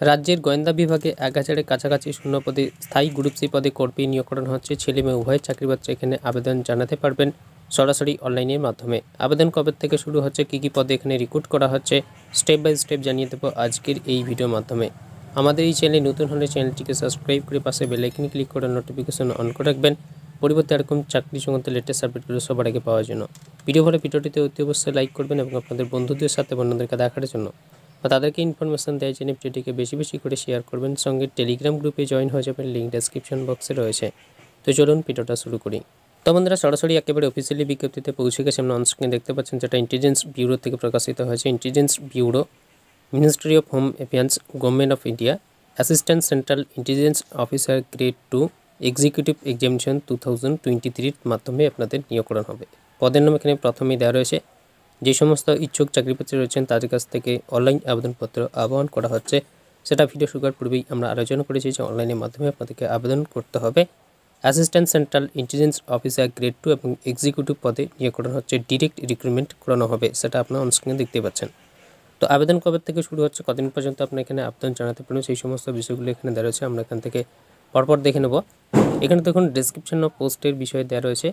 রাজ্যের গোয়েন্দা বিভাগে 1000-এর কাছাকাছি শূন্য পদে স্থায়ী গ্রুপ সি পদে কর্মী নিয়োগ করানো হচ্ছে। ছেলে মেয়ে উভয় চাকরিপ্রার্থী এখানে আবেদন জানাতে পারবেন সরাসরি অনলাইনের মাধ্যমে। আবেদন কবে থেকে শুরু হচ্ছে, কী কী পদে এখানে রিক্রুট করা হচ্ছে, স্টেপ বাই স্টেপ জানিয়ে দেবো আজকের এই ভিডিওর মাধ্যমে। আমাদের এই চ্যানেলে নতুন হলে চ্যানেলটিকে সাবস্ক্রাইব করে পাশে বেল আইকনে ক্লিক করে নোটিফিকেশন অন করে রাখবেন, পরিবর্তে এরকম চাকরি সংক্রান্ত লেটেস্ট আপডেটগুলো সবার আগে পাওয়ার জন্য। ভিডিওটিতে অতি অবশ্যই লাইক করবেন এবং আপনাদের বন্ধুদের সাথে বন্ধুদেরকে দেখার জন্য বা তাদেরকে ইনফরমেশন দেওয়ার জন্য ভিডিওটিকে বেশি বেশি করে শেয়ার করবেন। সঙ্গে টেলিগ্রাম গ্রুপে জয়েন হয়ে যাবেন, লিঙ্ক ডেসক্রিপশন বক্সে রয়েছে। তো চলুন ভিডিওটা শুরু করি। তো বন্ধুরা, সরাসরি একেবারে অফিসিয়ালি বিজ্ঞপ্তিতে পৌঁছে গেছে। আমরা অনস্ক্রিনে দেখতে পাচ্ছেন, যেটা ইন্টেলিজেন্স ব্যুরো থেকে প্রকাশিত হয়েছে। Intelligence bureau, ministry of home affairs, government of India, assistant central intelligence officer grade 2 executive examination 2023 মাধ্যমে আপনাদের নিয়োগকরণ হবে। পদের নাম এখানে প্রথমেই দেওয়া রয়েছে। যে সমস্ত ইচ্ছুক চাকরিপ্রার্থী রয়েছেন তাদের কাছ থেকে অনলাইন আবেদনপত্র আহ্বান করা হচ্ছে। সেটা ভিডিও শুরু করার পূর্বেই আমরা আলোচনা করেছি যে অনলাইনের মাধ্যমে আপনাদেরকে আবেদন করতে হবে। Assistant central intelligence officer grade 2 এবং এক্সিকিউটিভ পদে নিয়োগ করানো হচ্ছে। ডিরেক্ট রিক্রুটমেন্ট করানো হবে, সেটা আপনারা অনস্ক্রিনে দেখতে পাচ্ছেন। তো আবেদন কবে থেকে শুরু হচ্ছে, কদিন পর্যন্ত আপনি এখানে আবেদন জানাতে পারেন, সেই সমস্ত বিষয়গুলো এখানে দেওয়া রয়েছে। আমরা এখান থেকে পরপর দেখে নেব। এখানে দেখুন ডেসক্রিপশন অফ পোস্টের বিষয়ে দেওয়া রয়েছে।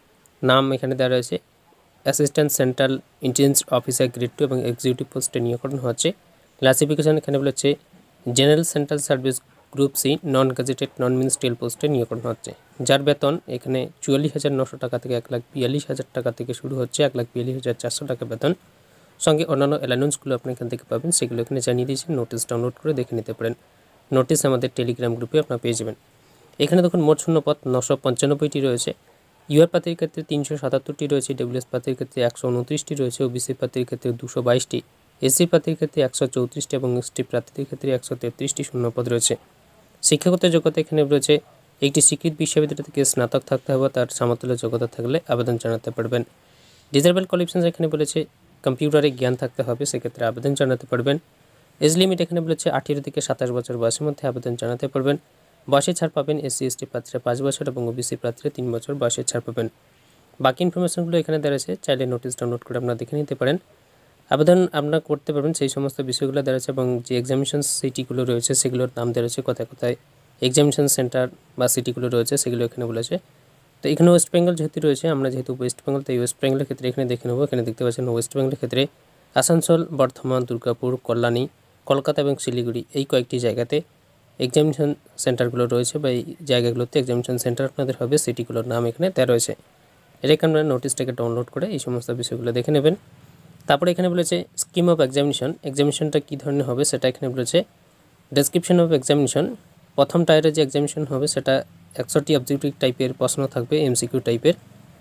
নাম এখানে দেওয়া রয়েছে, assistant central intelligence officer grade 2 এবং এক্সিকিউটিভ পোস্টে নিয়োগ করানো হচ্ছে। ক্লাসিফিকেশন এখানে বলেছে general central service group C non gazetted non ministerial পোস্টে নিয়োগ করানো হচ্ছে। যার বেতন এখানে 44,900 টাকা থেকে 1,42,000 টাকা থেকে শুরু হচ্ছে। 1,42,400 টাকা বেতন। সঙ্গে অন্যান্য অ্যালাউন্সগুলো আপনি এখান থেকে পাবেন, সেগুলো এখানে জানিয়ে দিয়েছি। নোটিশ ডাউনলোড করে দেখে নিতে পারেন। নোটিশ আমাদের টেলিগ্রাম গ্রুপে আপনারা পেয়ে যাবেন। এখানে দেখুন মোট শূন্যপদ 995টি রয়েছে। ইউআর প্রার্থীর ক্ষেত্রে 377টি রয়েছে, ডব্লিউএস প্রার্থীর ক্ষেত্রে 129টি রয়েছে, ওবিসি প্রার্থীর ক্ষেত্রে 222টি, এসসি প্রার্থীর ক্ষেত্রে 134টি এবং এসটি প্রার্থীদের ক্ষেত্রে 133টি শূন্যপদ রয়েছে। শিক্ষাগত যোগ্যতা এখানে রয়েছে একটি স্বীকৃত বিশ্ববিদ্যালয় থেকে স্নাতক থাকতে হবে, তার সমতুল্য যোগ্যতা থাকলে আবেদন জানাতে পারবেন। ডিজারেবল কোয়ালিফিকেশন এখানে বলেছে কম্পিউটারে জ্ঞান থাকতে হবে, সেক্ষেত্রে আবেদন জানাতে পারবেন। এজ লিমিট এখানে বলেছে 18 থেকে 27 বছর বয়সের মধ্যে আবেদন জানাতে পারবেন। বয়সে ছাড় পাবেন এসসি এসটি প্রার্থীরা 5 বছর এবং ওবিসি প্রার্থীরা 3 বছর বয়সে ছাড় পাবেন। বাকি ইনফরমেশনগুলো এখানে দেওয়া আছে, চাইলে নোটিশ ডাউনলোড করে আপনারা দেখে নিতে পারেন। আবেদন আপনারা করতে পারবেন, সেই সমস্ত বিষয়গুলো দেওয়া আছে এবং যে এক্সামিনেশন সিটিগুলো রয়েছে সেগুলোর নাম দেওয়া রয়েছে, কোথায় কোথায় এক্সামিনেশন সেন্টার বা সিটিগুলো রয়েছে সেগুলো এখানে বলেছে। তো এখানে ওয়েস্ট বেঙ্গল যেহেতু রয়েছে, আমরা যেহেতু ওয়েস্ট বেঙ্গল, তাই ওয়েস্ট বেঙ্গলের ক্ষেত্রে এখানে দেখে নেব। এখানে দেখতে পাচ্ছেন ওয়েস্ট বেঙ্গলের ক্ষেত্রে আসানসোল, বর্ধমান, দুর্গাপুর, কল্যাণী, কলকাতা এবং শিলিগুড়ি এই কয়েকটি জায়গাতে এক্সামিনেশন সেন্টারগুলো রয়েছে বা এই জায়গাগুলোতে এক্সামিনেশন সেন্টার আপনাদের হবে, সিটিগুলোর নাম এখানে দেওয়া রয়েছে। এটাকে আপনারা নোটিশটাকে ডাউনলোড করে এই সমস্ত বিষয়গুলো দেখে নেবেন। তারপরে এখানে বলেছে স্কিম অফ এক্সামিনেশনটা কী ধরনের হবে সেটা এখানে বলেছে। ডেসক্রিপশন অফ এক্সামিনেশন, প্রথম টায়ারে যে এক্সামিনেশন হবে সেটা 100টি অবজেক্টিভ টাইপের প্রশ্ন থাকবে, এমসিকিউ টাইপের,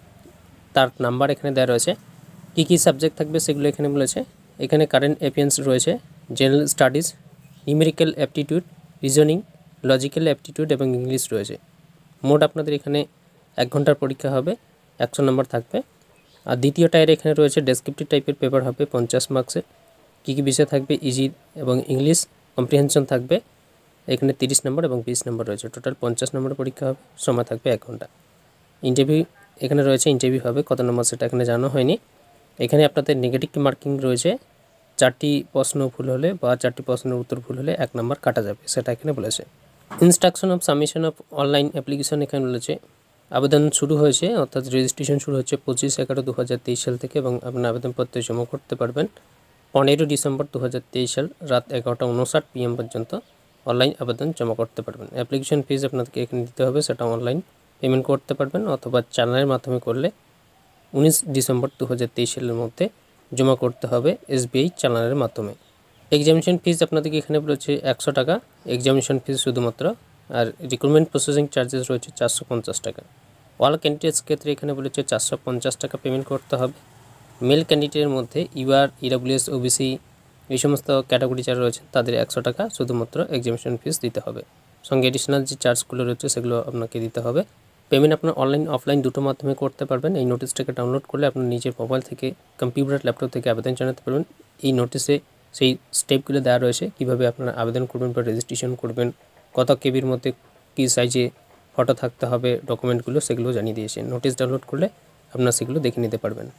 তার নাম্বার এখানে দেওয়া রয়েছে। কী কী সাবজেক্ট থাকবে সেগুলো এখানে বলেছে। এখানে কারেন্ট অ্যাফেয়ার্স রয়েছে, general studies, numerical aptitude, reasoning, logical aptitude এবং ইংলিশ রয়েছে। মোট আপনাদের এখানে 1 ঘন্টার পরীক্ষা হবে, 100 নম্বর থাকবে। আর দ্বিতীয় টায়ারে এখানে রয়েছে ডেসক্রিপটিভ টাইপের পেপার হবে 50 মার্কসের। কী কী বিষয় থাকবে, ইজি এবং ইংলিশ কম্প্রিহেনশন থাকবে, এখানে 30 নম্বর এবং 20 নম্বর রয়েছে। টোটাল 50 নম্বরের পরীক্ষা হবে, সময় থাকবে 1 ঘন্টা। ইন্টারভিউ এখানে রয়েছে, ইন্টারভিউ হবে কত নম্বর সেটা এখানে জানানো হয়নি। এখানে আপনাদের নেগেটিভ মার্কিং রয়েছে, 4টি প্রশ্ন ভুল হলে বা 4টি প্রশ্নের উত্তর ভুল হলে 1 নম্বর কাটা যাবে, সেটা এখানে বলেছে। Instruction of submission of online application এখানে বলেছে। আবেদন শুরু হয়েছে, অর্থাৎ রেজিস্ট্রেশন শুরু হচ্ছে 25/11/2023 সাল থেকে এবং আপনার আবেদনপত্র জমা করতে পারবেন 15 ডিসেম্বর 2023 সাল রাত 11:59 PM পর্যন্ত অনলাইন আবেদন জমা করতে পারবেন। অ্যাপ্লিকেশন ফিজ আপনাদেরকে এখানে দিতে হবে, সেটা অনলাইন পেমেন্ট করতে পারবেন অথবা চালানের মাধ্যমে করলে 19 ডিসেম্বর 2023 সালের মধ্যে জমা করতে হবে SBI চালানের মাধ্যমে। এক্সামিনেশন ফিজ আপনাদেরকে এখানে বলেছে 100 টাকা এক্সামিনেশন ফিজ শুধুমাত্র, আর রিক্রুটমেন্ট প্রসেসিং চার্জেস রয়েছে 450 টাকা। অল ক্যান্ডিডেটস ক্ষেত্রে এখানে বলেছে 450 টাকা পেমেন্ট করতে হবে। মেল ক্যান্ডিডেটের মধ্যে ইউআর, ইডব্লিউএস, ওবিসি এই সমস্ত ক্যাটাগরি যারা রয়েছে তাদের 100 টাকা শুধুমাত্র এক্সামিনেশন ফিস দিতে হবে। সঙ্গে এডিশনাল যে চার্জগুলো রয়েছে সেগুলো আপনাকে দিতে হবে। পেমেন্ট আপনার অনলাইন অফলাইন দুটো মাধ্যমে করতে পারবেন। এই নোটিশটাকে ডাউনলোড করলে আপনার নিজের মোবাইল থেকে, কম্পিউটার, ল্যাপটপ থেকে আবেদন জানাতে পারবেন। এই নোটিশে সেই স্টেপগুলো দেওয়া রয়েছে, কীভাবে আপনারা আবেদন করবেন বা রেজিস্ট্রেশন করবেন, কত কেবির মধ্যে কী সাইজে ফটো থাকতে হবে, ডকুমেন্টগুলো সেগুলো জানিয়ে দিয়েছে। নোটিশ ডাউনলোড করলে আপনারা সেগুলো দেখে নিতে পারবেন।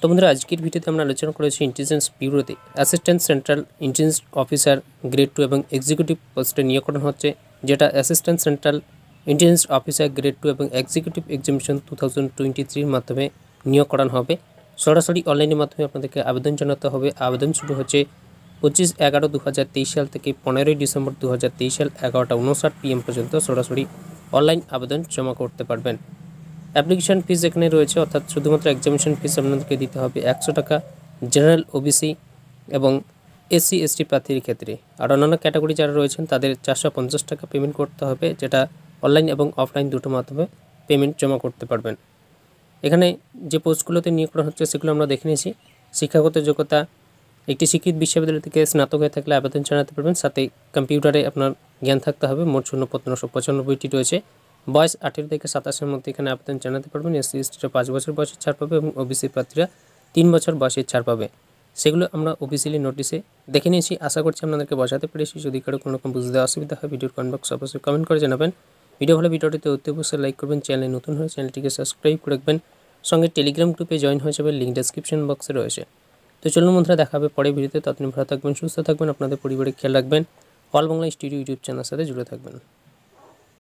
তো বন্ধুরা আজকের ভিডিওতে আমরা আলোচনা করেছি ইন্টেলিজেন্স ব্যুরোতে assistant central intelligence officer grade 2 এবং এক্সিকিউটিভ পোস্টে নিয়োগকরণ হচ্ছে, যেটা assistant central intelligence officer grade 2 এবং এক্সিকিউটিভ এক্সামিনেশন 2023 মাধ্যমে নিয়োগ করানো হবে। সরাসরি অনলাইনের মাধ্যমে আপনাদেরকে আবেদন জানাতে হবে। আবেদন শুরু হচ্ছে 25/11/2023 সাল থেকে 15 ডিসেম্বর 2023 সাল 11:59 PM পর্যন্ত সরাসরি অনলাইন আবেদন জমা করতে পারবেন। অ্যাপ্লিকেশন ফিস এখানে রয়েছে, অর্থাৎ শুধুমাত্র এক্সামিনেশন ফিস আপনাদেরকে দিতে হবে 100 টাকা জেনারেল, ওবিসি এবং SC ST প্রার্থীর ক্ষেত্রে। আর অন্যান্য ক্যাটাগরি যারা রয়েছেন তাদের 450 টাকা পেমেন্ট করতে হবে, যেটা অনলাইন এবং অফলাইন দুটো মাধ্যমে পেমেন্ট জমা করতে পারবেন। এখানে যে পোস্টগুলোতে নিয়োগ করা হচ্ছে সেগুলো আমরা দেখে নিয়েছি। শিক্ষাগত যোগ্যতা একটি স্বীকৃত বিশ্ববিদ্যালয় থেকে স্নাতক হয়ে থাকলে আবেদন জানাতে পারবেন, সাথে কম্পিউটারে আপনার জ্ঞান থাকতে হবে। মোট শূন্যপদ 995টি রয়েছে। বয়স 18 থেকে 27-এর মধ্যে এখানে আবেদন জানাতে পারবেন। SC STরা 5 বছর বয়সের ছাড় পাবে এবং ওবিসি প্রার্থীরা 3 বছর বয়সের ছাড় পাবে। সেগুলো আমরা অফিসিয়ালি নোটিশে দেখে নিয়েছি। আশা করছি আপনাদেরকে বোঝাতে পেরেছি। যদি কারো কোনো রকম বুঝতে অসুবিধা হয় ভিডিওর কমেন্ট বক্সে অবশ্যই কমেন্ট করে জানাবেন। ভিডিও ভালো ভিডিওটিতে অবশ্যই লাইক করবেন। চ্যানেলে নতুন হলে চ্যানেলটিকে সাবস্ক্রাইব করে রাখবেন। সঙ্গে টেলিগ্রাম গ্রুপে জয়েন হয়ে যাবে, লিঙ্ক ডেসক্রিপশন বক্সে রয়েছে। তো চলুন বন্ধুরা, দেখা হবে পরের ভিডিওতে। ততদিন ভালো থাকবেন, সুস্থ থাকবেন, আপনাদের পরিবারের খেয়াল রাখবেন। অল বাংলা স্টুডিও ইউটিউব চ্যানেলের সাথে জুড়ে থাকবেন।